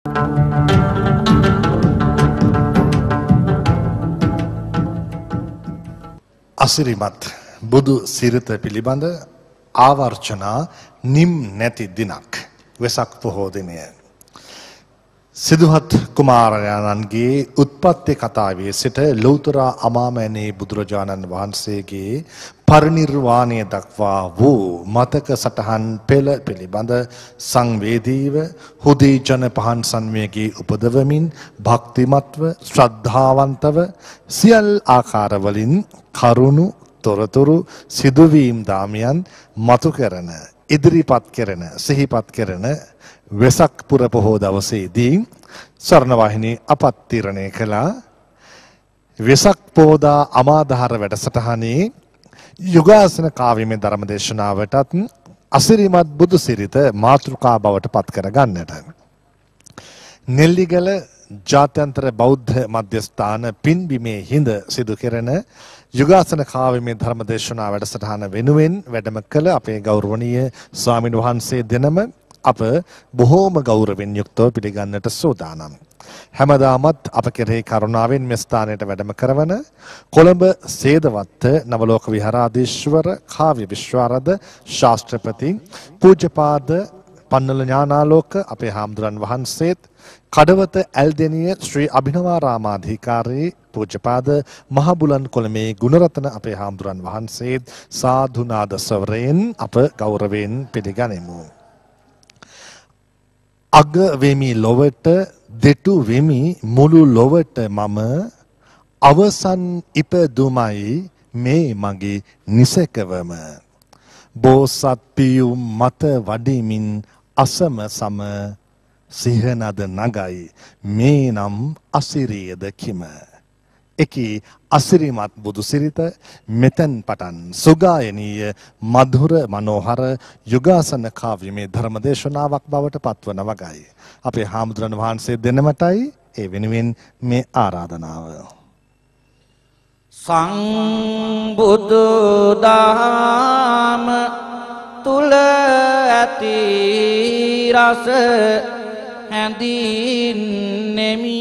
අසිරිමත් බුදු සිරිත පිළිබඳ ආවර්ජනා නිම් නැති දිනක් වෙසක් පොහෝ දිනය. සිදුහත් කුමාරයාණන්ගේ උත්පත්ති කතාවේ සිට ලෞතර අමාමෑණී බුදුරජාණන් වහන්සේගේ පරිනිර්වාණය දක්වා වූ මතක සටහන් පෙළ පිළිබඳ සංවේදීව හුදී ජන පහන් සංවේගී උපදවමින් භක්තිමත්ව ශ්‍රද්ධාවන්තව සියල් ආකාරවලින් කරුණු තොරතුරු සිදුවීම් දාමියන් මතු කරන ඉදිරිපත් කරන සිහිපත් කරන වෙසක් පුර පොහෝ දවසේදී ස්වර්ණවාහිනී අපත්තිරණය කළා වෙසක් පෝදා අමාදහර වැඩසටහනේ යුගාසන කාව්‍යමය ධර්මදේශනාවටත් අසිරිමත් බුදු සිරිත මාතෘකා බවට පත් කර ගන්නට නෙල්ලිගල ජාත්‍යන්තර බෞද්ධ මධ්‍යස්ථාන පින්බිමේ හිඳ සිදු කෙරෙන යුගාසන කාව්‍යමය ධර්මදේශනා වැඩසටහන වෙනුවෙන් වැඩම කළ අපේ ගෞරවනීය ස්වාමින් වහන්සේ දෙනම අප බොහෝම ගෞරවයෙන් යුක්තව පිළිගන්නට සූදානම්. හැමදාමත් අප කෙරෙහි කරුණාවෙන් මේ ස්ථානයට වැඩම කරවන කොළඹ සේදවත්ත නවලෝක විහාරාධීශවර කාව්‍ය විශ්වාරද ශාස්ත්‍රපති පූජ්‍යපාද පන්නල ඥානාලෝක අපේ හාමුදුරන් වහන්සේත් කඩවත ඇල්දෙනිය ශ්‍රී අභිනවාරාමාධිකාරී පූජ්‍යපාද මහබුලන් කොළමේ ගුණරත්න අපේ හාමුදුරන් වහන්සේත් සාධුනාද ස්වරයෙන් අප ගෞරවයෙන් පිළිගනිමු. අග වෙමි ලොවට දෙටු වෙමි මුළු ලොවට මම අවසන් ඉපදුමයි මේ මගේ නිසකවම බෝසත් පියුම් මත වඩිමින් අසම සම සිහනද නගයි මේ නම් අසිරියද කිම එකී අසිරිමත් බුදු සිරිත මෙතෙන් පටන් සුගායනීය මధుර මනෝහර යුගාසන කාව්‍යමය ධර්මදේශනාවක් බවට පත්වන වගයි. අපේ හාමුදුරන් වහන්සේ දෙනමටයි ඒ වෙනුවෙන් මේ ආරාධනාව. සංබුදු දහම තුල ඇති රස හැඳින්නෙමි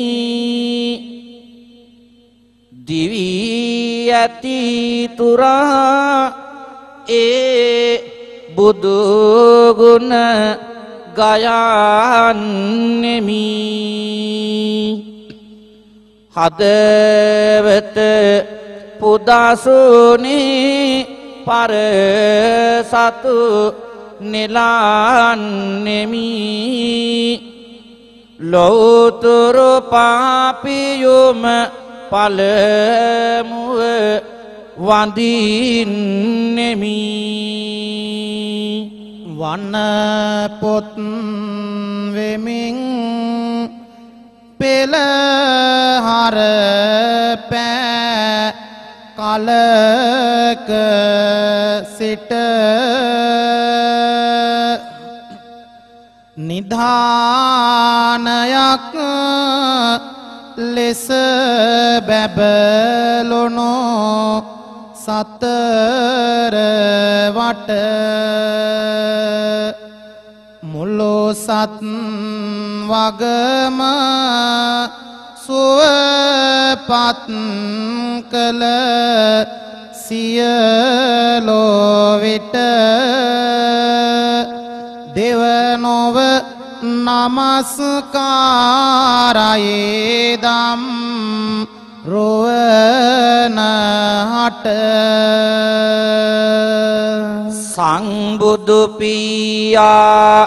දිවි ඇති තුරා ඒ බුදු ගුණ ගයන්නෙමි හදවත පුදාසුනේ පරසතු නෙලන්නෙමි ලෝතර පාපියුම පළමුව වඳින්නෙමි වන පොත් වෙමින් පෙළහර පෑ කලක සිට නිධානයක් ලෙස බැබලුණු සතර වට මුළු සත් වගම සුවපත් කළ සියලෝ විට දෙවනොව නමස්කාරයේ දම් රුවන හට සංබුදු පියා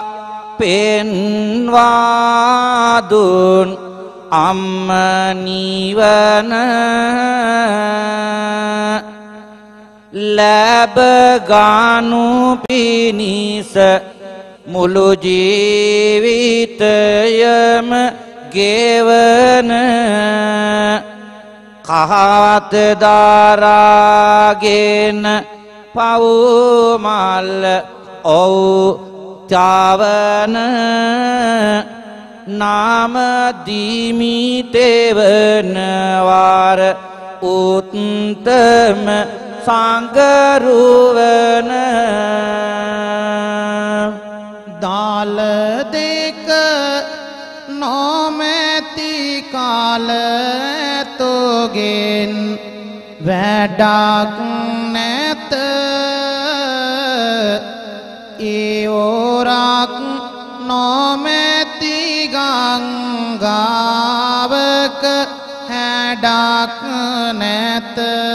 පෙන්වා දුන් අම්ම නිවන ලැබ ගනු පිණිස මුළු ජීවිතයම ගෙවන කහවත දරාගෙන පවුමල් ඔව් තවන නාම දීමිතේවන වාර උත්තම සංගරුවන දාල දෙක නොමැති කාලතුගෙන් වැඩක් නැත ඉවරක් නොමැති ගංගාවක හැඩක් නැත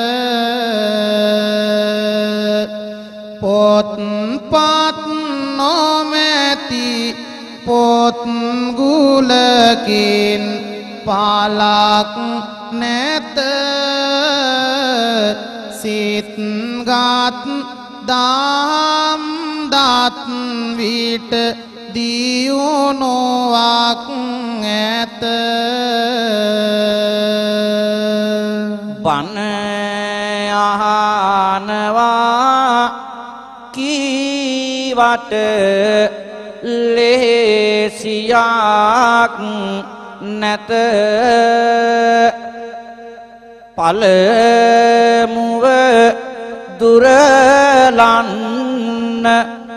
පොත්පත් නොමැති පොත් ගුලකින් පාලක් නැත සිත්ගත් දහම් දත් විට දියුණුවක් ඇත බණ අහනවා කීවට ලේසියක් නැත පළමුව දුරලන්න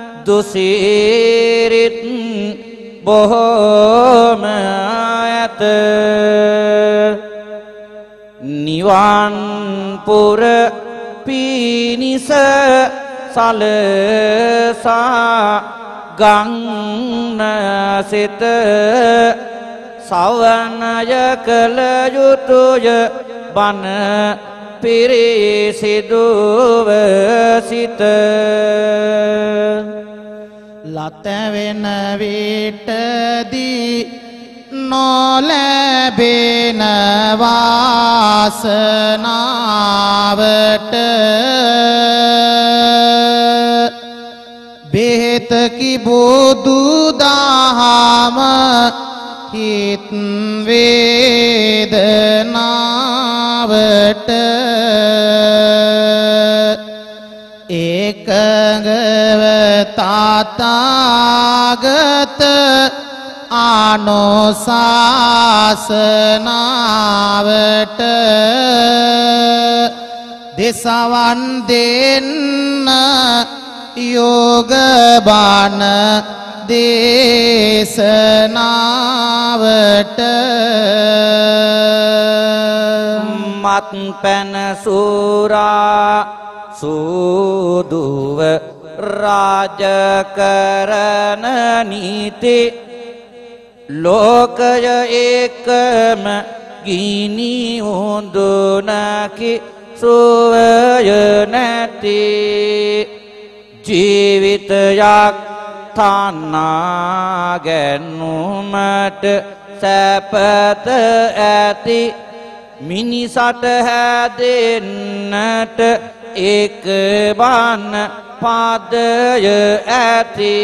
දුසිරිත් බොහෝම ඇත නිවන් පුර පිනිස සලසා ගන්න සිත සවනය කළ යුතුය බණ පිරිසිදුව සිත ලතවෙන විටදී නොලැබෙන වාසනාවට බෙහෙතකි බුදු දහම හිත් වේදනාවට ඒකගව තථාගත ආනෝසාසනාවට දෙසවන් දෙන්න යෝග බණ දේශනාවට මත් පැන සූරා සූදුව රාජකරණ නීති ලෝකය ඒකම ගිනි උඳුනකි සුවය නැති ජීවිතයක් තන්නා ගැනුමට සැපත ඇති මිනිසට හැදෙන්නට ඒක බණ පදය ඇති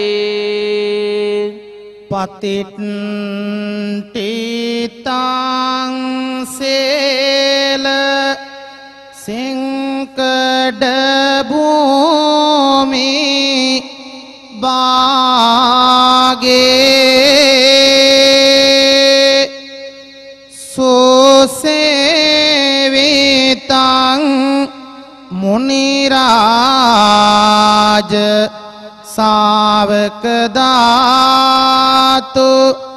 පතිට්ඨිතං සේල සිංකඩ භූමි බාගේ සෝසේවිතං මුනිරාජ ශාවක ධාතු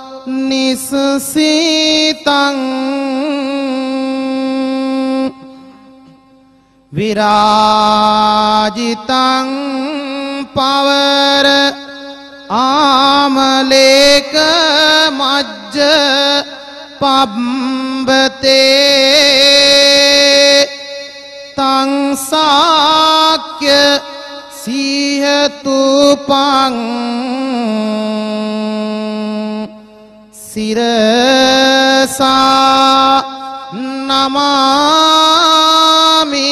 නිසසිතං විරාජිතං පවර ආමලේක මජ්ජ පබ්බතේ තං සාක්‍ය සිහතුපං සිරසා නමාමි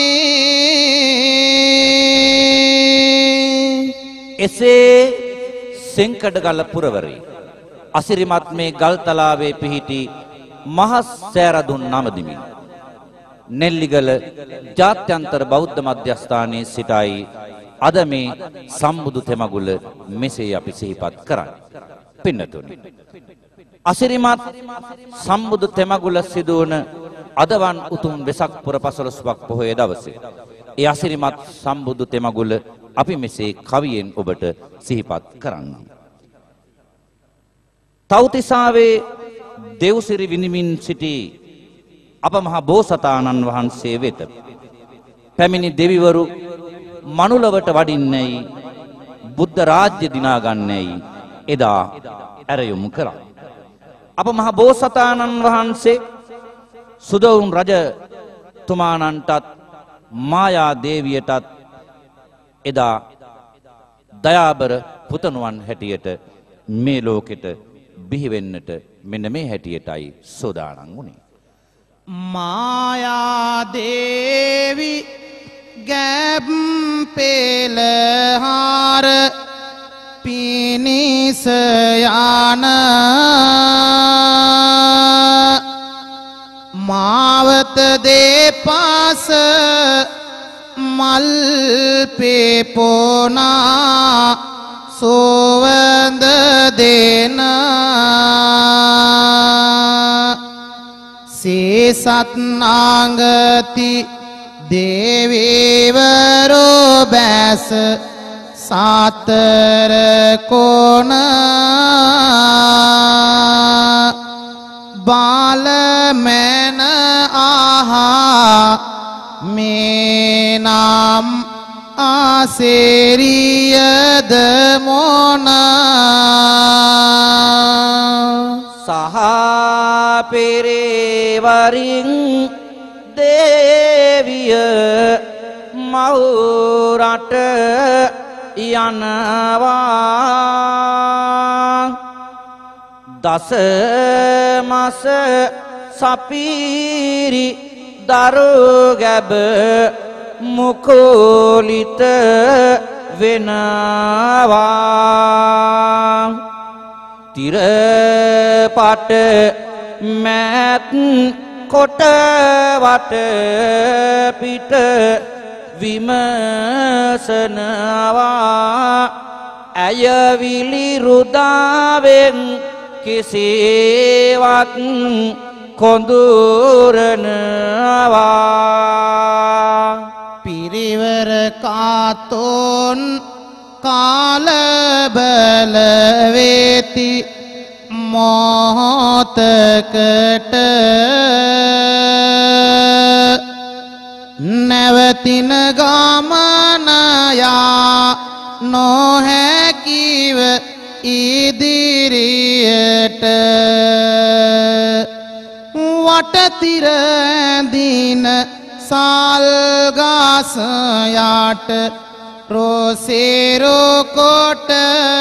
එසේ සෙන්කඩගල පුරවරේ අසිරිමත් මේ ගල්තලාවේ පිහිටි මහත් සෑරදුන් නමදිමින් නෙල්ලිගල ජාත්‍යන්තර බෞද්ධ මධ්‍යස්ථානයේ සිටයි අද මේ සම්බුදු තෙමගුල මෙසේ අපි සිහිපත් කරන්නේ. පින්නතුනි, අසිරිමත් සම්බුදු තෙමගුල සිදුවන අදවන් උතුම් වෙසක් පුර පසළොස්වක් පොහොය දවසේ ඒ අසිරිමත් සම්බුදු තෙමගුල අපි මෙසේ කවියෙන් ඔබට සිහිපත් කරන්නේ. තව්තිසාවේ දෙව්සිරි විඳිමින් සිටි අප මහ බෝසතාණන් වහන්සේ වෙත පැමිණි දෙවිවරු මනුලවට වඩින්නේයි බුද්ධ රාජ්‍ය දිනා ගන්නේයි එදා ඇරයුම් කරා. අප මහ බෝසතාණන් වහන්සේ සුදවුන් රජ තුමාණන්ටත් මායා දේවියටත් එදා දයාබර පුතණුවන් හැටියට මේ ලෝකෙට බිහි වෙන්නට මෙන්න මේ හැටියටයි සෝදානම් වුණේ. මායා දේවි ගැබ් පෙළහාර පිනිස යන මාවත දෙපස මල් පෙපොනා සෝවඳ දෙන සේසත් නාගති දේවේවරෝ බැස සතර කොන බාලමෙන ආහා මේ නම් ආසෙරියද මොන සහ පෙරේවරින් දේවිය මවුරට යනවා දස මස සපීරි දරු ගැබ මුකෝලිත වෙනවා තිරපට මැත් කොට වට පිට විමසනවා ඇය විලිරුදාවෙන් කිසිවක් කොඳුරනවා පිරිවර කාතොන් කාලබල වේති මොහොතකට නැවතින ගමනයා නොහැකිව ඉදිරියට වටතිර දින සල්ගස් යට රෝසේරෝ කොට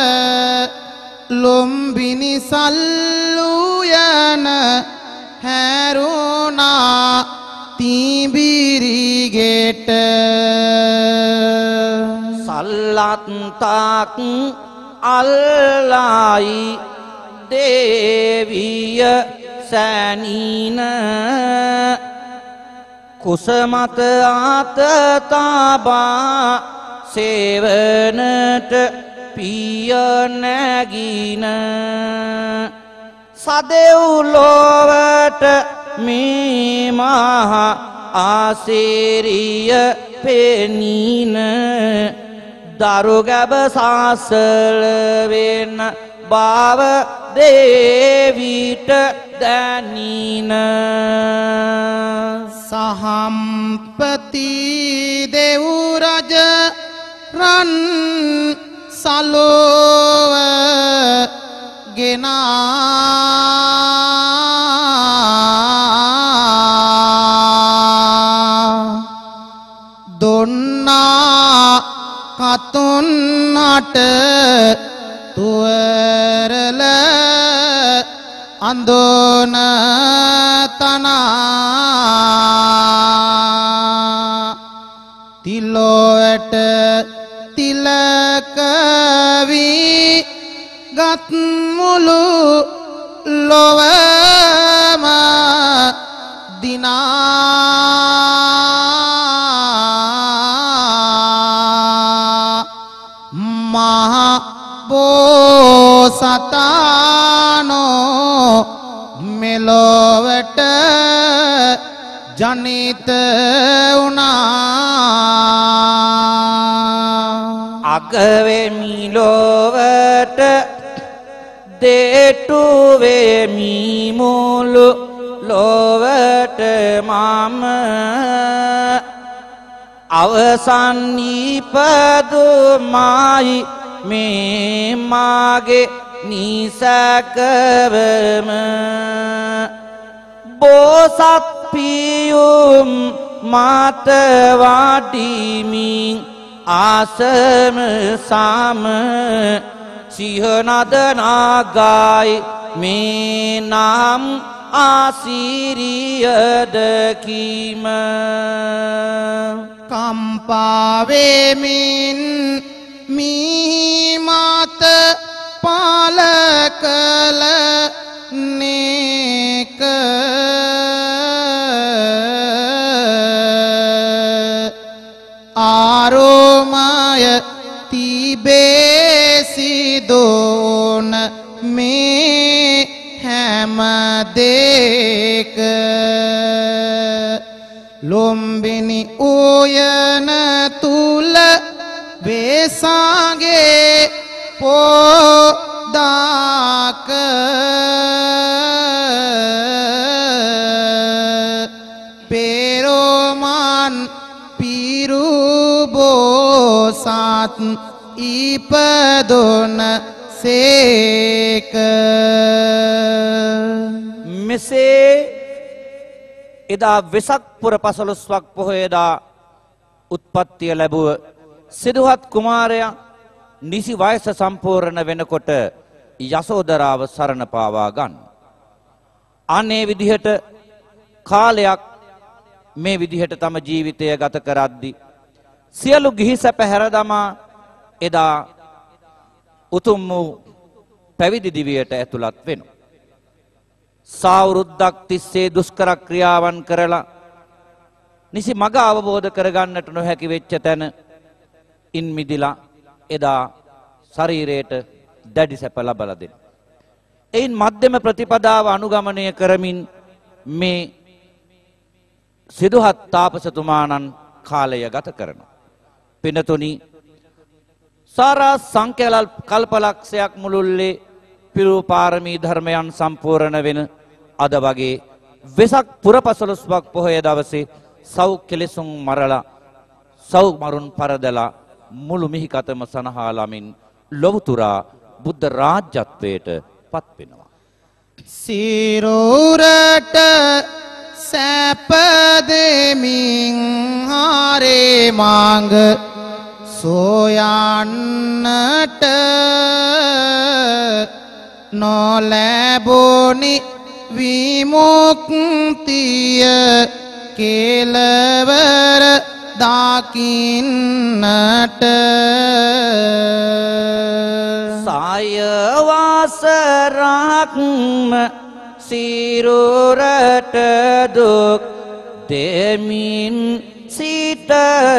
ලොම්බිනි සල්ලුයන හැරුණා තිබිරිගෙට සල්ලත්තාක් අල්ලායි දේවිය සැනීන කුසමත ආත තබා සේවනට පිය නැගින සදෙව්ලොවට මේ මහ ආසෙරිය පෙනීන දරු ගැබ සාසල වෙන බව දේවිට දැනීන සහම්පති දෙව් රජ රන් සලෝව ගෙනා දුන්නා කතුන්නට තුවරල අඳෝන තනා තිලොවට තිලක වී ගත් මුළු ලොවම දිනා මහ බෝසතාණෝ මෙලොවට ජනිත වුණා අගවෙමි ලොවට දේ හේතු වෙමි මුළු ලොවට මම අවසන් ඉපදුමයි මේ මාගේ නිසකවම බෝසත් පියුම් මත වඩිමින් ආසම සම සිහනද නාගයි මේ නම් ආසිරියද කීම කම්පාවෙමින් මීමත පාලකල නේක ආරෝමය තිබේසිදෝන මේ හැම දෙක ලොම්බිනි උයන තුල වේසාගේ පොදාක පෙරෝමන් පිරුබෝසත් ඉපදොන සේක මෙසේ එදා වෙසක් පුර 15ක් පොහොයදා උත්පත්තිය ලැබුව සිදුහත් කුමාරයා නිසි වයස සම්පූර්ණ වෙනකොට යසෝදරාව සරණ පාවා ගන්න. අනේ විදිහට කාලයක් මේ විදිහට තම ජීවිතය ගත කරද්දී සියලු ගිහි සැප හැර දමා එදා උතුම් වූ පැවිදි දිවියට ඇතුළත් වෙනවා. සාවෘද්දක් තිස්සේ දුෂ්කර ක්‍රියාවන් කරලා නිසි මඟ අවබෝධ කරගන්නට නොහැකි වෙච්ච තැන ඉන් මිදිලා එදා ශරීරයට දැඩි සැප ලබලා දෙනවා. එයින් මධ්‍යම ප්‍රතිපදාව අනුගමනය කරමින් මේ සිදුහත් තාපසතුමාණන් කාලය ගත කරනවා. පිනතුනි සාරා සංඛ්‍යල කල්පලක්ෂයක් මුළුල්ලේ පිරු පාරමී ධර්මයන් සම්පූර්ණ වෙන අද වගේ වෙසක් පුර 15ක් පොහොය දවසේ සව් කෙලෙසුන් මරලා සව් මරුන් පරදලා මුළු මිහිකතම සනහාලමින් ලොවුතුරා බුද්ධ රාජ්‍යත්වයට පත් වෙනවා. සිරුරට සැප දෙමින් හරේ මාංග සොයන්නට නොලැබුණි විමුක්තිය කෙලවර දකින්නට සාය වාසරක්ම සිරුරට දුක් දෙමින් සිට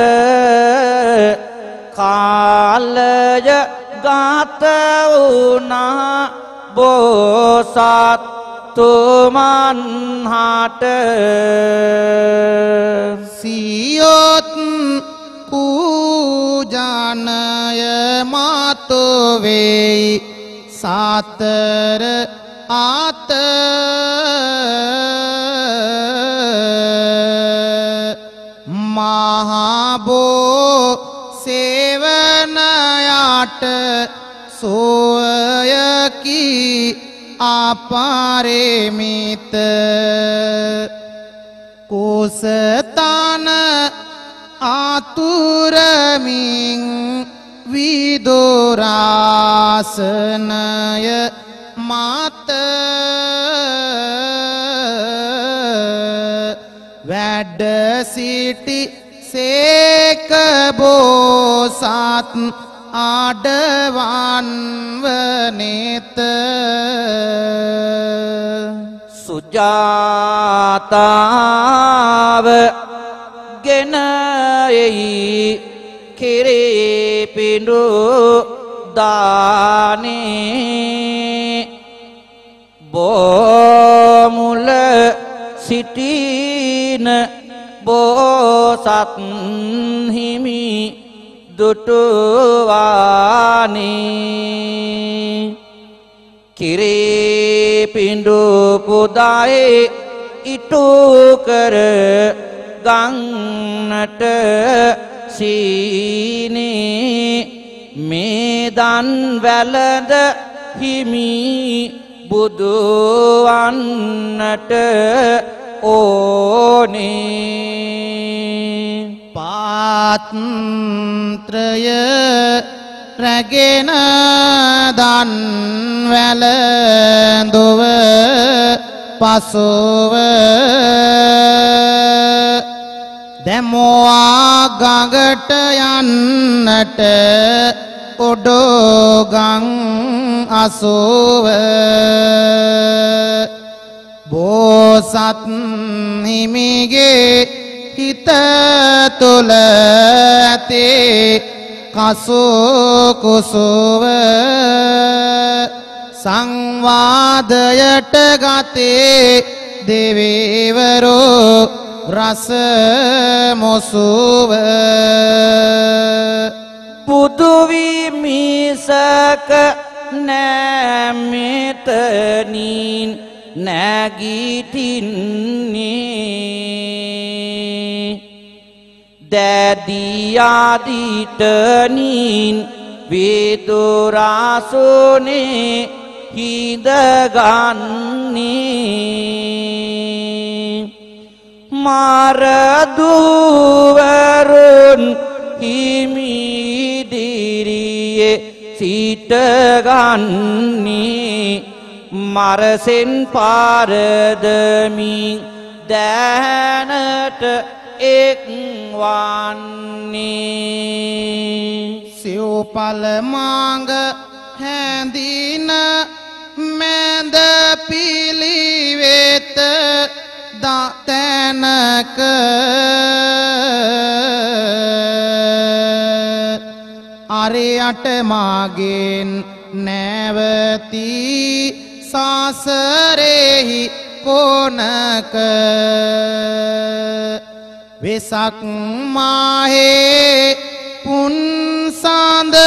කාලය ගත වුණා බෝසත් තුමන් හට සියොත් පූජානය මතු වෙයි සතර ආත මහබෝ සේවනයට සෝයකි අපරමිත කුසතන ආතුරමින් විදුරාසනය මත වැඩ සිටි සේක බෝසත් ආඩවන් වනෙත සුජාතාව ගෙන එයි කිරි පිඬු දානේ බොමුල සිටින බෝසත් හිමි දුටුවානේ කිරේ පිඬු පුදායේ ඉටු කර ගන්නට සීනේ මේ දන් වැළඳ හිමි බුදු වන්නට ඕනේ පාත්‍රය රැගෙන දන් වැළඳුව පසුව දැමුවා ගඟට යන්නට ඔඩෝගං අසුව බෝසත් හිමිගේ හිත තුළ ඇතේ කසු කුසුව සංවාදයට ගතේ දෙවිවරෝ රස මොසුව බුදු විමිසක නැමෙතනින් නැගිටින්නේ දැදියාදිටනින් විදුරාසුනේ හිඳගන්නේ මාරදුවරුන් හිමිදිරියේ සිටගන්නේ මරසෙන් පාරදමින් දැනට එක් වන්නේ සිව්පල මාඟ හැඳින මැද පිළිවෙත තැනක අරයට මාගෙන් නැවතී සාසරෙහි කොනක වෙසක් මාහේ පුන්සඳ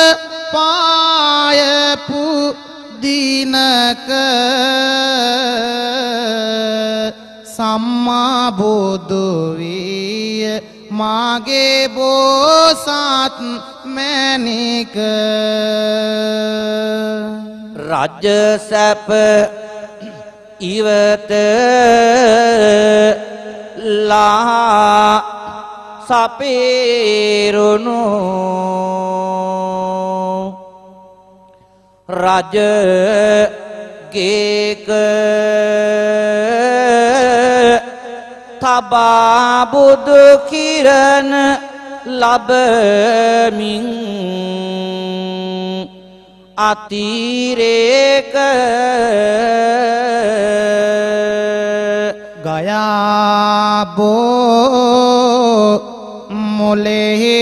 පායපු දිනක සම්මා බුදු විය මාගේ බෝසත් මැණික රජ සැප ඉවත ලා සපේරුණු රජ ගේක තබා බුදු කිරණ ලබමින් අතිරේක ගයාබෝ මොලෙහි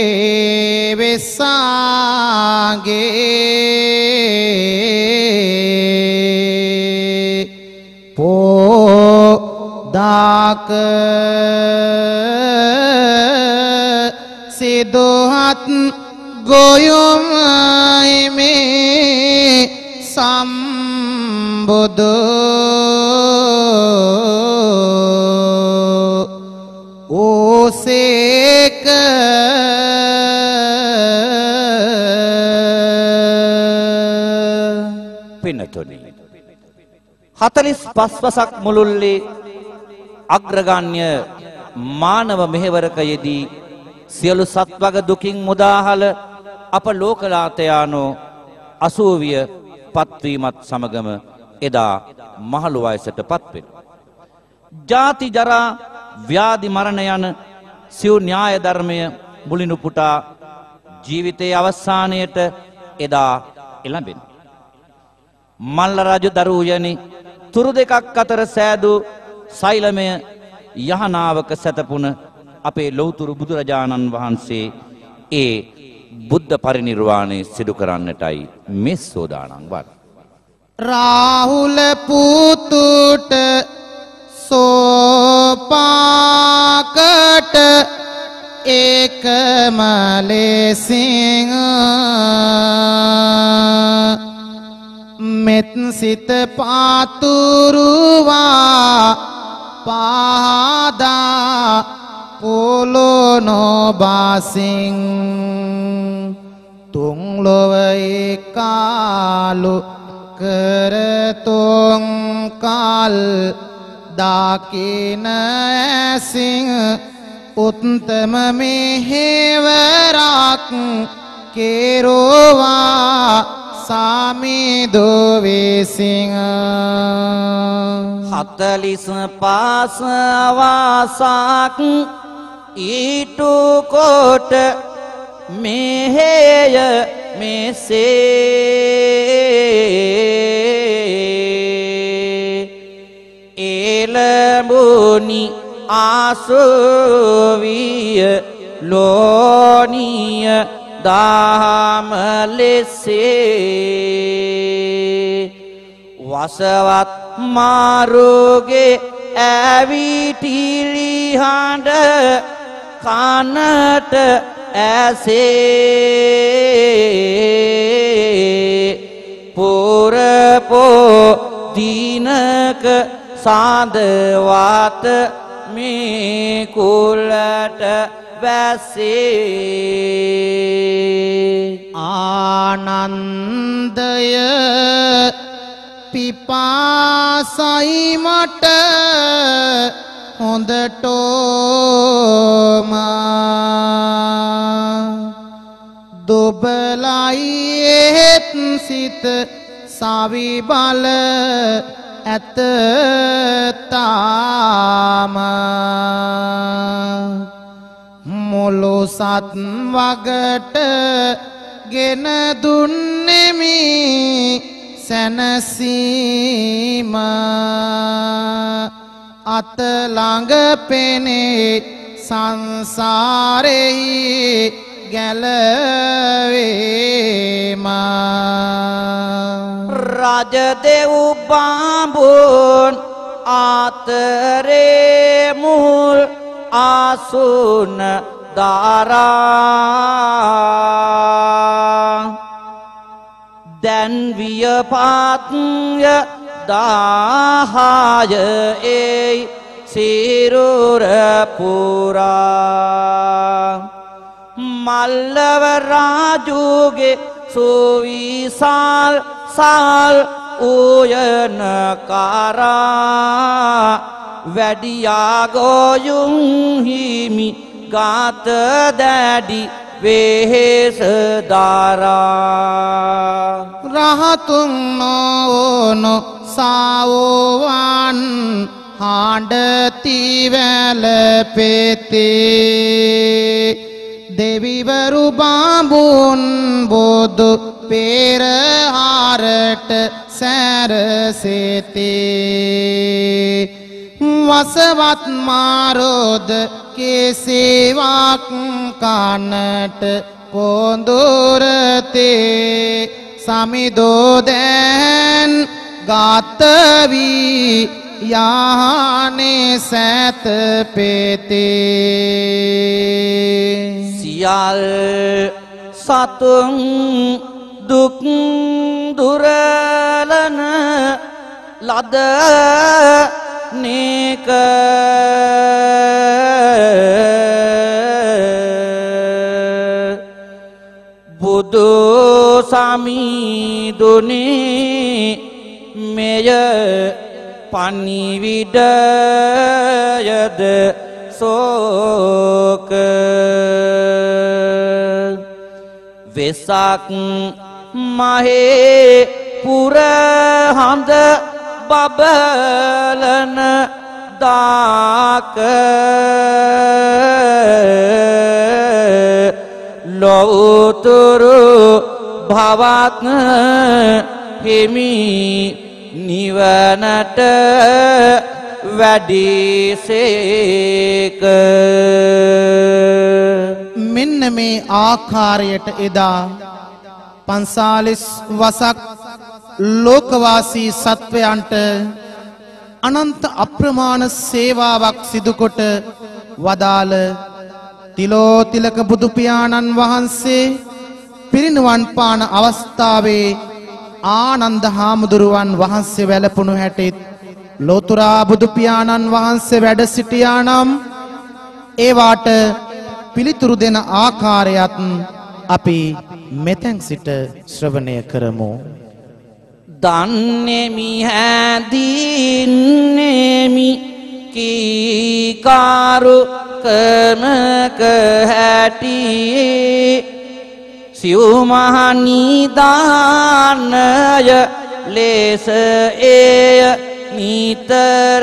වෙසාගේ පෝදාක සිදුහත් ගොයුම් මේ සම්බුදු ඕසේක පින්නතුනි 45 වසක් මුළුල්ලේ අග්‍රගණ්‍ය මානව මෙහෙවරක යෙදී සියලු සත්වග දුකින් මුදාහල අප ලෝකලාතයානෝ 80 පත්වීමත් සමගම එදා මහලු වයසට පත්වෙන. ජාති ජරා ව්‍යාධි මරණ යන සිව් න්‍යාය ධර්මය මුලිනු පුටා ජීවිතයේ අවසානයට එදා එළඹෙන. මල්ල රජු දරුයනි තුරු දෙකක් අතර සෑදූ සෛලමය යහනාවක සැතපුන අපේ ලෞතුරු බුදුරජාණන් වහන්සේ ඒ බුද්ධ පරිනිර්වාණය සිදු කරන්නටයි මේ සෝදානම් වන්නේ. රාහුල පුතුට සෝපාකට ඒකම ලෙසින් මෙත් සිත පාතුරුවා පාදා පොළොනෝ බාසින් තුන් ලොව ඒකාලු කරතුන් කල් දාකින ඇසින් උත්තම මෙහෙවරක් කෙරුවා සාමිදු විසින් 45 වාසක් ඊටු කොට මෙහෙය මෙසේ එළඹුනි ආසවිය ලෝනිය දාම ලෙසේ වසවත් මාරුගේ ඇවිටිලි හඬ කනට ඇසේ පුරපෝ දිනක සඳවත් මේ කුලට වැසේ ආනන්දය පිපාසයි මට හොඳටෝම දුබලයි එහෙත් සිත සවි බල ඇත තාම මුළු සත් වගට ගෙන දුන්නෙමි සැනසීම අත ළඟ පෙනේ සංසාරෙහි ගැලවේම රජ දෙව් බාඹුන් ආතරේ මුල් ආසුන දාරා දැන් වියපාත්ය දාහය ඒ සිරුර පුරා මල්ලව රාජුගේ සුවිසාල් සාල් උයන කරා වැඩියා ගොයුම් හිමි ගාත දැඩි වෙහෙස දරා රහතුන් නොවුණු සාවෝවන් හඬති වැළපෙති දෙවිවරු බාඹුන් බුදු පෙරහරට සැරසෙති වසවත් මාරෝද කෙසේවක් කනට පොඳුරතේ සමිදෝ දැන් ගත වී යානේ සැත පෙතේ සියල් සතුන් දුක් දුරලන ලද නේක බුදු සමිඳුනේ මෙය පණිවිඩයද සෝක වෙසක් මහේ පුරහඳ බබලන දාක ලෝතුරු භවත් හිමි නිවනට වැඩිසේක මෙන්න මේ ආකාරයට එදා 45 වසක් ලෝකවාසී සත්වයන්ට අනන්ත අප්‍රමාණ සේවාවක් සිදුකොට වදාළ තිලෝතිලක බුදු පියාණන් වහන්සේ පිරිනිවන් පාන අවස්ථාවේ ආනන්ද හාමුදුරුවන් වහන්සේ වැළපුණු හැටිත් ලෝතුරා බුදු පියාණන් වහන්සේ වැඩ සිටියා නම් ඒවාට පිළිතුරු දෙන ආකාරයත් අපි මෙතෙන් සිට ශ්‍රවණය කරමු. දන්නේමි හැදින්නේමි කීකාරු කමක හැටියේ සිව්මහනිදානය ලෙස එය නිතර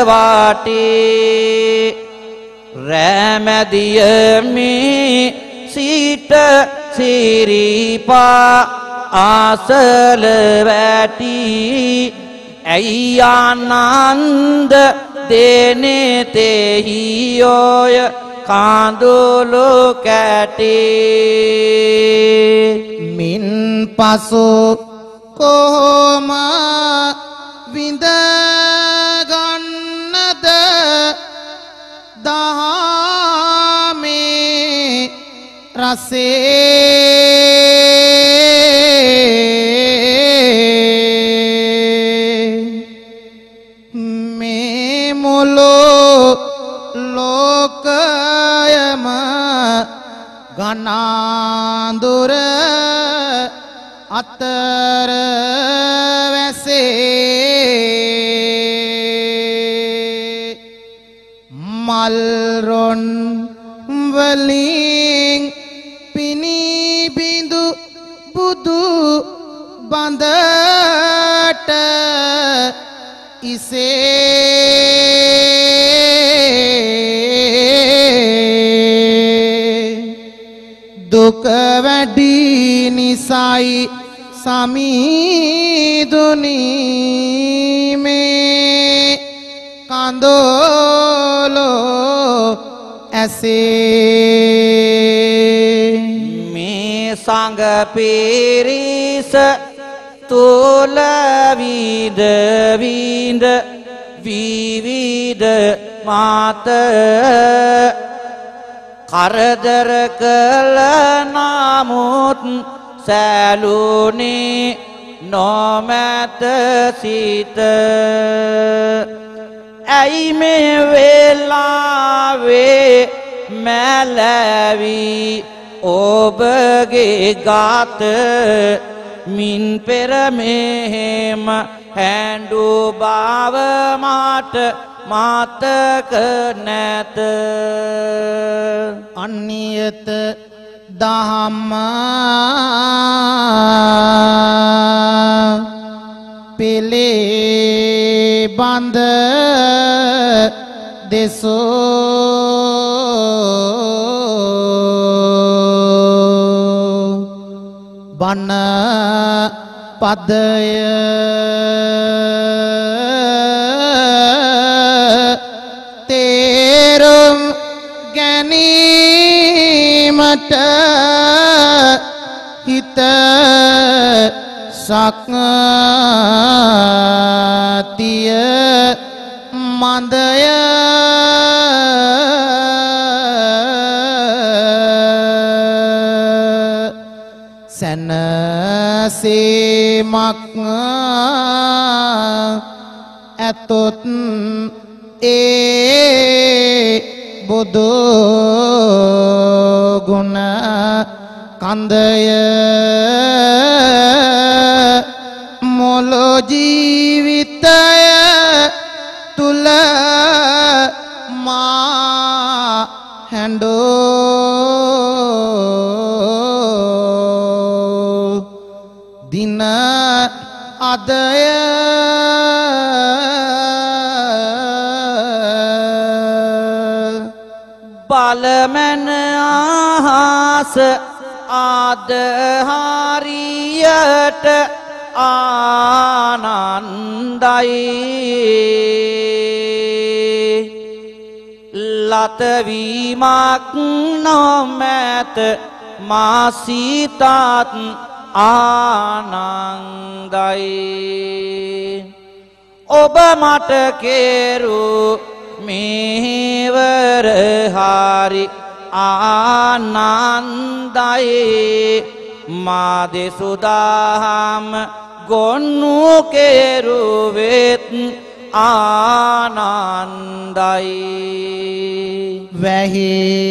වාටේ රැමැදිය මේ සිට සිරිපා ආසල වැටි ඇයි ආනන්ද දෙනේ තෙහියෝය කාඳුළු කැටේ මින් පසු කොහොම විඳ ගන්නද දහමේ රසේ මේ මුළු ලෝකයම ගනාඳුර අතර වැසේ මල්රොන් වලින් පිනිබිඳු බුදු බඳට ඉසේ දුක වැඩි නිසයි සමීදුනි මේ කඳෝලෝ ඇසේ මේ සංග පිරිස තුල විද විඳ විවිධ මාත කරදර කළ නමුත් සැලුනේ නොමැත සිත ඇයි මේ වෙලාවේ මැලවි ඔබගේ ගාත මින් පෙර මෙහෙම හැඬු බව මට මතක නැත අන්නියත දහම පෙළේ බඳ දෙසෝ බණ පදය තේරුම් ගැනීමට හිත සක්තිය මන්දය සැනසීමක් ඇතොත් ඒ බුදු ගුණ කන්දය මුළු ජීවිතය තුල මා හැඬෝ දින අදය බලමන ආහස ආද හරියට ආනන්දයි ලතවීමක් නොමැත මාසිතත් ආනන්දයි ඔබ මට කෙරු මෙහෙවර හරි ආනන්දයි මා දෙසුදාහම ගොන්නු කෙරුවෙත් ආනන්දයි වැහි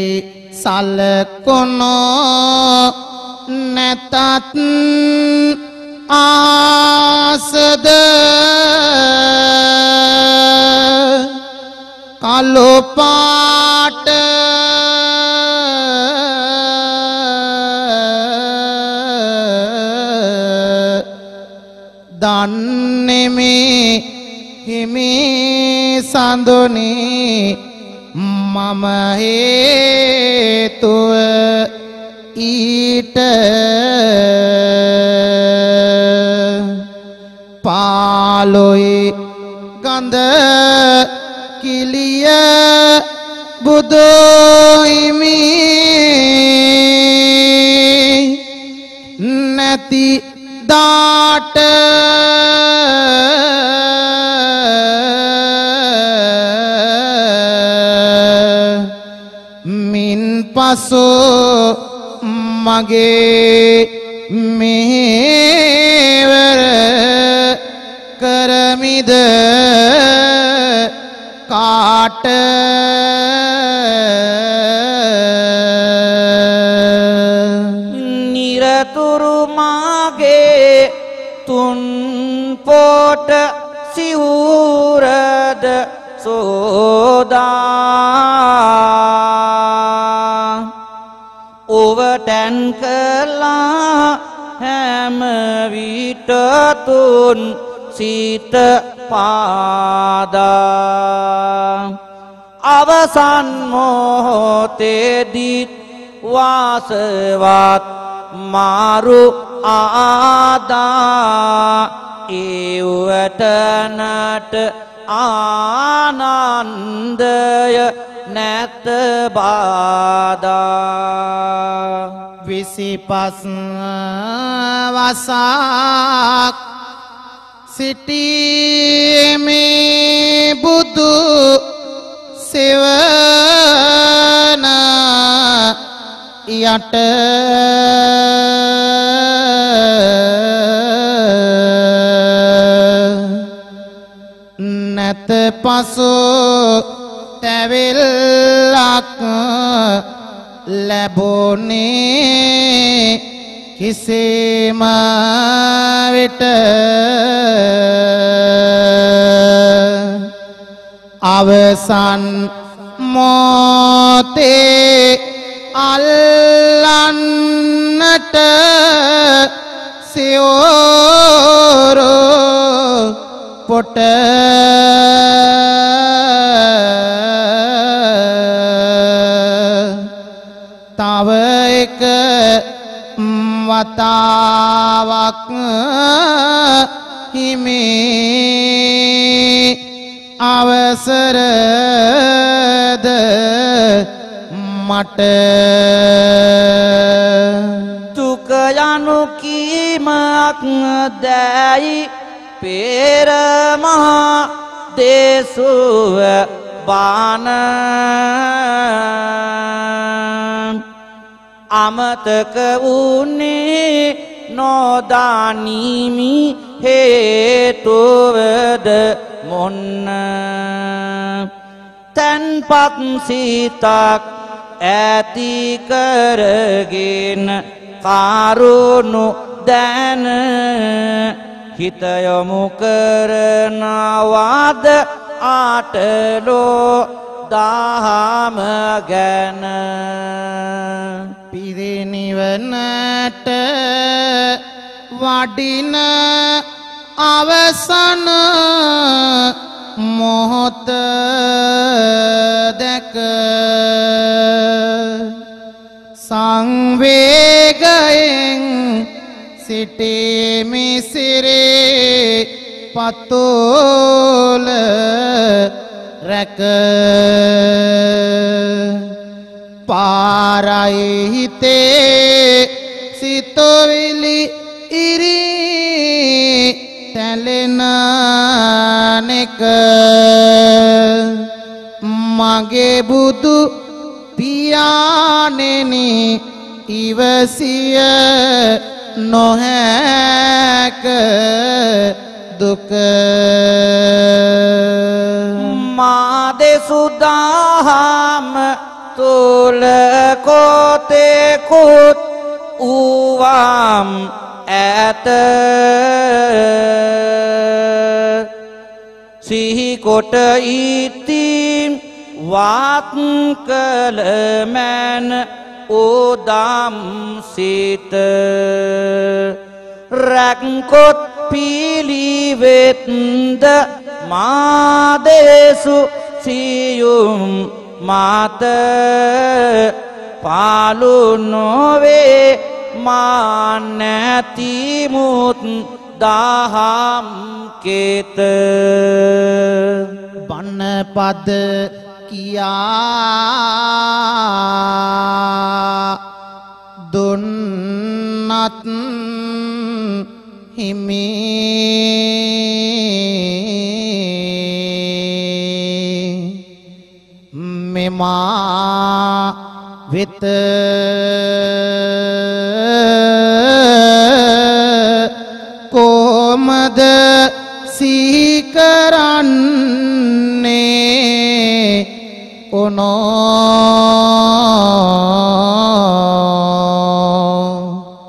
සලකුණෝ නැතත් ආසද කළු පාට දන්නේමි හිමි සඳුනි මම හේතුව ඊට පාලොයි ගඳ කිලිය බුදුහිමි නැති දාට මින් පසු මගේ මෙහෙවර කරමිද කාට නිරතුරු මාගේ තුන් පොට සිවුරද සෝදා ඔවටැන් කළා හැම විට තුන් සිත පාදා අවසන් මොහොතේදීත් වාසවත් මාරු ආදා ඒවටනට ආනන්දය නැත බාදා 25 වසක් සිටීමේ බුදු සෙවන යට නැත පසු තැවිල්ලක් ලැබුණේ කිසිම විට අවසන් මොතේ අල්ලන්නට සිවුරු පොට තව එක වතාවක් හිමි අවසරද මට දුක යනු කීමක් දැයි පෙර මහා දේසුව බාන අමතක වුනේ නොදානිමි හේතුවද මොන්න තන්පත් සිතක් ඇති කරගෙන කරුණු දැන හිත යොමු කරනවාද ආටලෝ දහම ගැන පිරිනිවනට වඩින අවසන මොහොත දැක සංවේගයෙන් සිටීමි සිරේ පතුල රැක පාරයි හිතේ සිතවිලි ඉරි තැලෙන නෙක මගේ බුදු පියාණෙනි ඉවසිය නොහැක දුක මාදෙසුදාහම තුල කොතෙකුත් ඌවම් ඇත සිහි කොට ඉතින් වත් කළ මැන උදම් සිත රැක්කොත් පිළිවෙත්ද මාදේසු සියුම් මාත පාලු නොවේ මා නැතිමුත් දහම් කෙත බණ පද කියා දුන්නත් හිමි මෙමා වෙත කොමද සීකරන්නේ ඔනෝ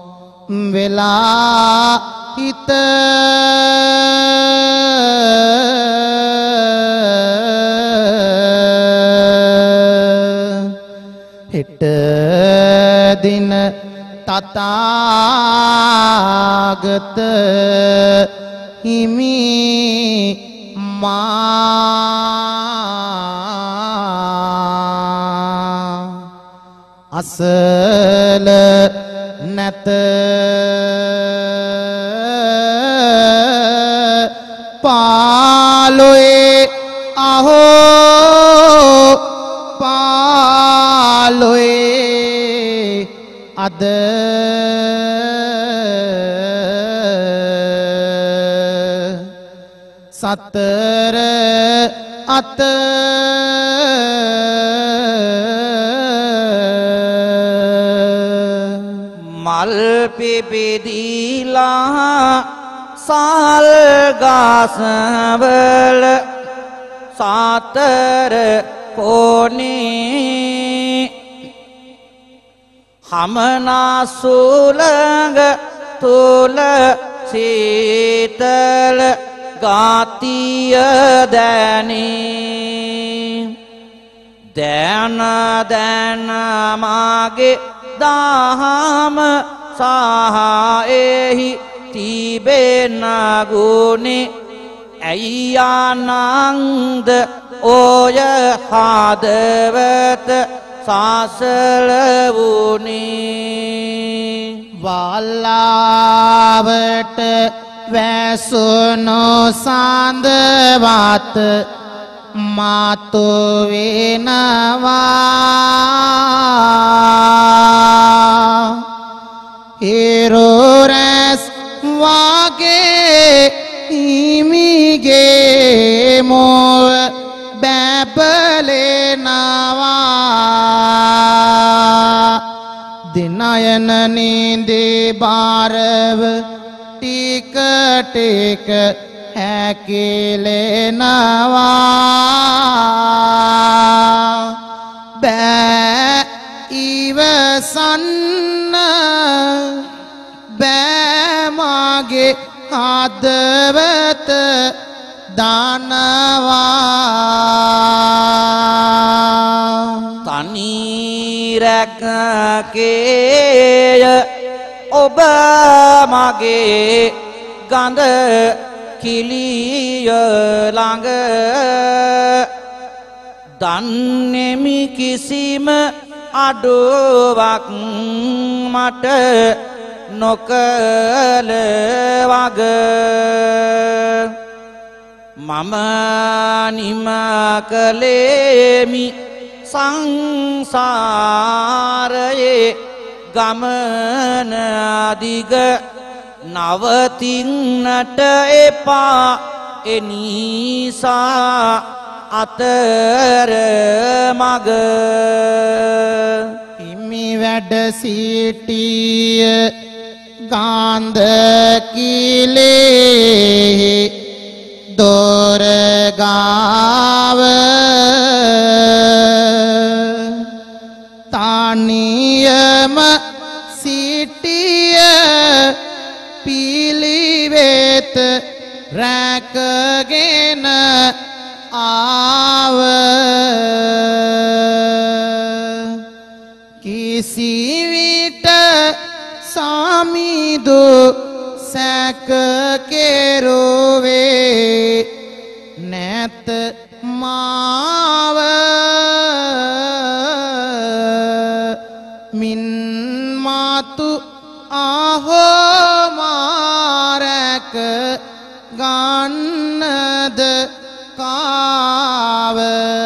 වෙලා හිත හෙට දින තථාගත හිමි මා අසල නැත පාලොයේ අහෝ පාලොයේ අද සතර අත මල් පිපිදීලා සල් ගස්වල සතර කොනේ හමනා සුලඟ තුල සීතල ගාතිය දැනේ දැන දැන මාගේ දහම සහයෙහි තිබෙන ගුණේ ඇයි ආනන්ද ඔය හදවත සාසල වුණේ වල්ලාවට වැසුණු සඳවත් මාතු වෙනවා හිරුරැස් වාගේ හිමිගේ මොව බැබලෙනවා දිනයන නින්දේ බාරව ටික ටික හැකිලෙනවා බෑ ඉවසන්න බෑ මාගේ හදවත දනවා තනි රැකකේය ඔබ මගේ ගඳ කිලිය ළඟ දන්නේමි කිසිම අඩුවක් මට නොකල වග මම නිම කලේමි සංසාරයේ ගමන දිග නවතින්නට එපා එනිසා අතර මග හිමි වැඩ සිටිය गांध किले दोर गाव तानियम सीटिय पीलीवेत रैकगेन आव किसी विट सामी दो सैक के रोवे नैत माव मिन मातु आहो मारक गानद काव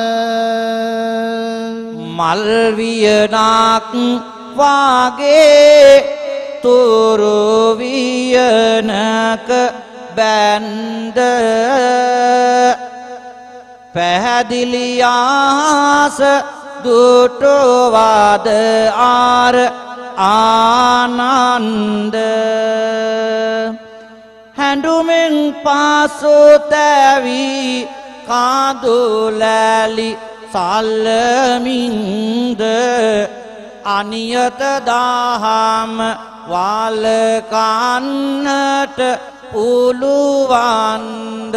මල්වියනක් වාගේ තුරුවියනක බැන්ද පැහැදිලියාස දුටුවාද ආර ආනන්ද හැඬුමෙන් පාසු තැවී කාදුලැලි සල්ලමින්ද අනියත දහම වල්කන්නට පුළුවන්ද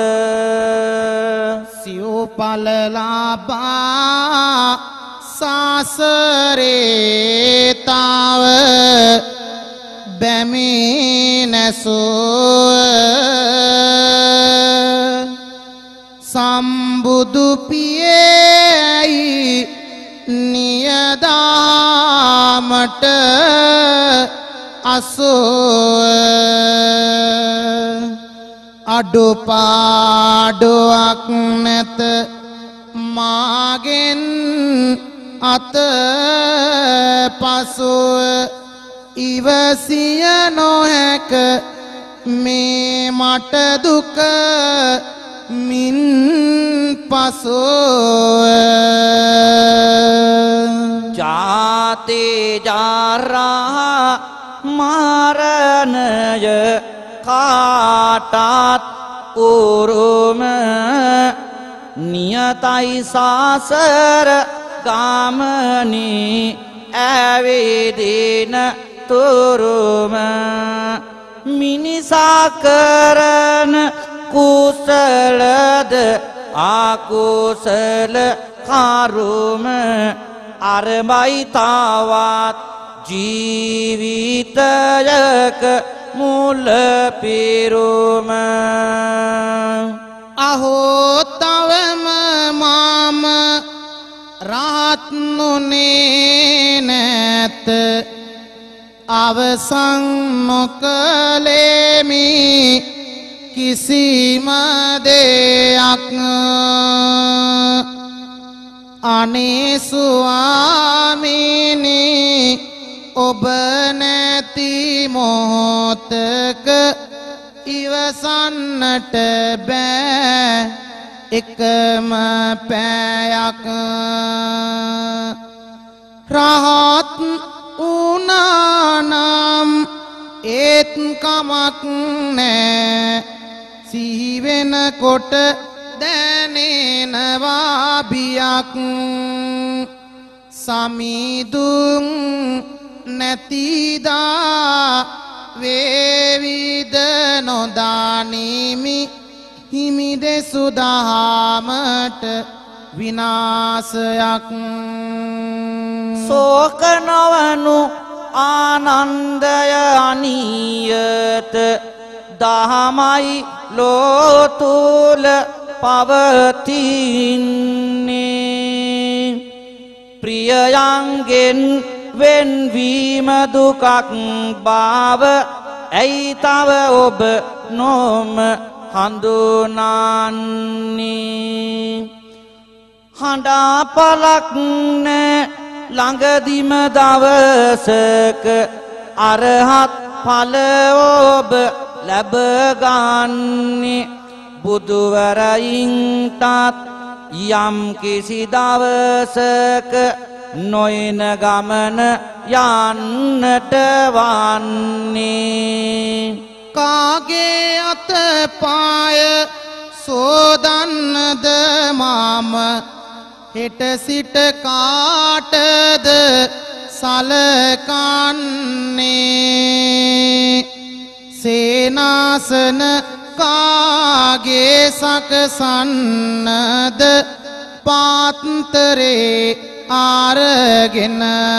සිව්පල ලබා සසරේ තාව බැමි නැසෝ සම්බුදු පියයි නියදාමට අසෝ අඩුපාඩුවක් නැත මාගෙන් අත පසුව ඉවසිය නොහැක මේ මට දුක මින් පසුව ජාතේ ජාරා මරණය කාටත් උරුම නියතයි සසර ගමනේ ඇවිදින තුරුම මිනිසා කරන කුසලද අකුසල කරුම අරබයි තවත් ජීවිතයක මුල පිරුම අහෝ තවම මම රහත් නොනේ නැත අවසන් නොකලෙමි කිසිම දෙයක් අනේ ස්වාමීනි ඔබ නැති මොහොතක ඉවසන්නට බෑ එකම පැයක් රහත් උනානම් ඒත් කමක් නෑ සිහිවෙනකොට දැනෙනවා බියක් සමිදුන් නැතිදා වේවිද නොදානිමි හිමිදෙසු දහමට විනාශයක් සෝක නොවනු ආනන්දය අනියත දහමයි ලෝතුල පවතින්නේ ප්‍රියයන්ගෙන් වෙන්වීම දුකක් බව ඇයි තව ඔබ නොම හඳුනන්නේ හඬාපලක් නෑ ළඟදිම දවසක අරහත් ඵල ඔබ ලැබගන්නේ බුදුවරයින්ටත් යම් කිසි දවසක නොයන ගමන යන්නට වන්නේ කාගේ අත පාය සෝදන්නද මාම හෙට සිට කාටද සලකන්නේ සේනාසන කාගේ සකසන්නද පාත්තරේ ආරගෙන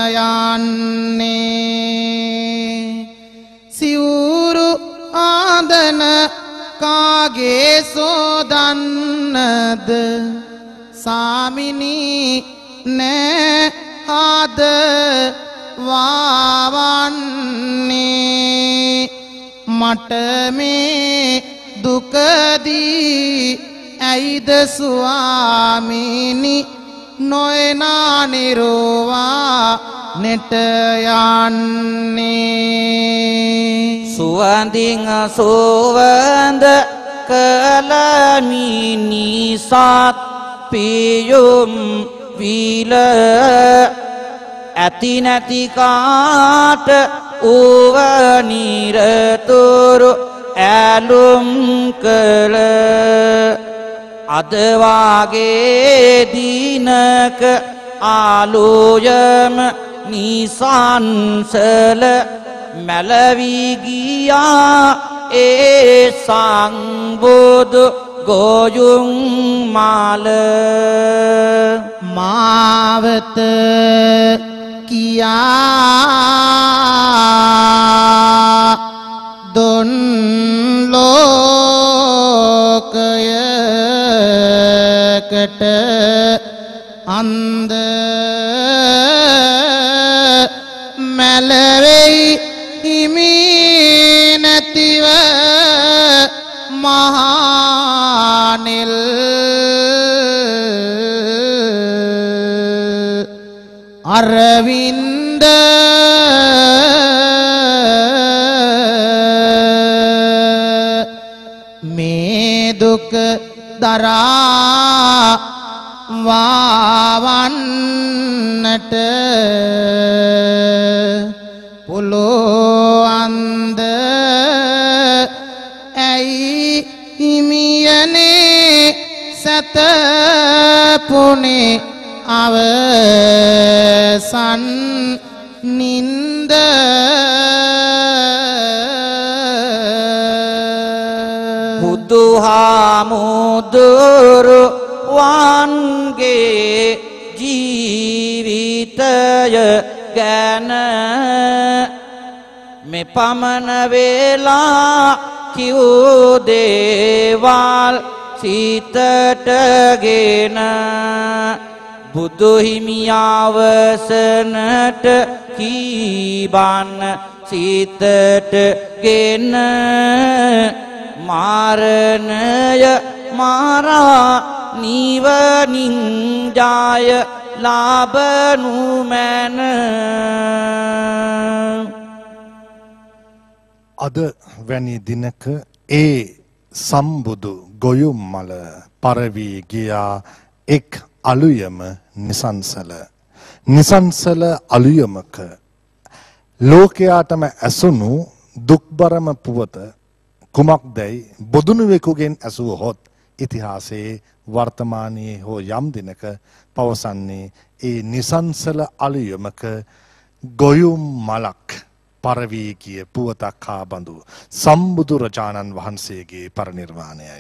යන්නේ සිවුරු ආදන කාගේ සෝදන්නද සාමිනී නෑ ආද වාවන්නේ මට මේ දුකදී ඇයිද ස්වාමිනි නොයනා නිරෝවා නෙට යන්නේ සුවඳින් සුවඳ කලමිනිසත් පියුම් විල ඇති නැති කාට ඌව නිරතුරු ඇලුම් කළ අද වාගේ දිනක ආලෝයම නිසංසල මැලවී ගියා ඒ සංබුදු ගොයුම් මාල මාවත කියා දොන් ලෝකයකට අන්ද මැලවෙයි හිමි නැතිව මහානෙල් අරවින්ද මේ දුක දරා වාවන්නට පුළුවන්ද ඇයි හිමියනේ සැතපුනේ අවසන් නින්ද බුදුහාමුදුරු වන්ගේ ජීවිතය ගැන මෙපමණ වේලා කිව් දේවල් සිතටගෙන බුදුහිමියවසනට කීබන්න සිතටගෙන මාරණය මාරා නිවනින් ජය ලාභනු මැන අද වැනි දිනක ඒ සම්බුදු ගොයුම් මල පරවී ගියා එක් අලුයම නිසංසල අලුයමක ලෝකයාටම ඇසුණු දුක්බරම පුවත කුමක්දැයි බොදුනුවෙකුගෙන් ඇසුවහොත් ඉතිහාසයේ වර්තමානයේ හෝ යම් දිනක පවසන්නේ ඒ නිසංසල අලුයමක ගොයුම් මලක් පරවී ගිය පුවතක් හා බඳු සම්බුදුරජාණන් වහන්සේගේ පරිනිර්වාණයයි.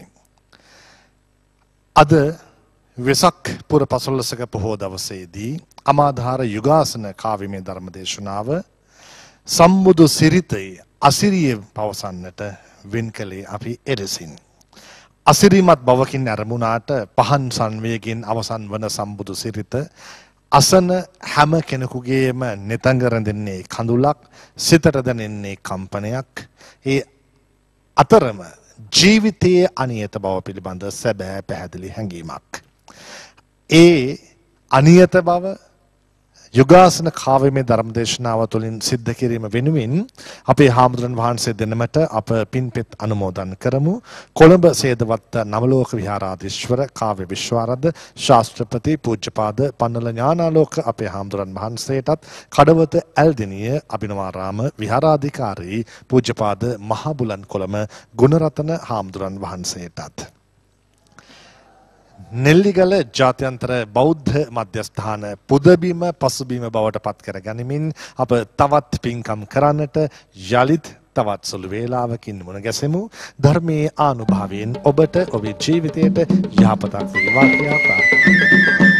අද වෙසක් පුර 15ක පොහෝ දවසේදී අමාධාර යුගාසන කාව්‍යමය ධර්ම දේශනාව සම්බුදු සිරිතේ අසිරිය පවසන්නට වෙන් කළේ අපි එලෙසින්. අසිරිමත් බවකින් ඇරමුණාට පහන් සංවේගයෙන් අවසන් වන සම්බුදු සිරිත අසන හැම කෙනෙකුගේම නෙතඟ රැඳෙන්නේ කඳුලක්, සිතට දැනෙන්නේ කම්පනයක්. ඒ අතරම ජීවිතයේ අනියත බව පිළිබඳ සැබෑ පැහැදිලි හැඟීමක්. ඒ අනියත බව යුගාසන කාව්‍යමය ධර්ම දේශනාව තුළින් සිද්ධ කිරීම වෙනුවෙන් අපේ හාමුදුරන් වහන්සේ දෙනමට අප පින්පෙත් අනුමෝදන් කරමු. කොළඹ සේදවත්ත නවලෝක විහාරාධීශ්වර කාව්‍ය විශ්වාරද ශාස්ත්‍රපති පූජ්‍යපාද පන්නල ඥානාලෝක අපේ හාමුදුරන් වහන්සේටත් කඩවත ඇල්දිනිය අභිනවාරාම විහාරාධිකාරී පූජ්‍යපාද මහබුලන් කොළම ගුණරතන හාමුදුරන් වහන්සේටත් නෙල්ලිගල ජාත්‍යන්තර බෞද්ධ මධ්‍යස්ථාන පුදබිම පසුබිම බවට පත් කර ගනිමින් අප තවත් පින්කම් කරන්නට යලිත් තවත් සුළු වේලාවකින් මුණ ගැසෙමු. ධර්මයේ ආනුභාවයෙන් ඔබට ඔබේ ජීවිතයට යහපතක් වේවා කියා ප්‍රාර්ථනා කරමි.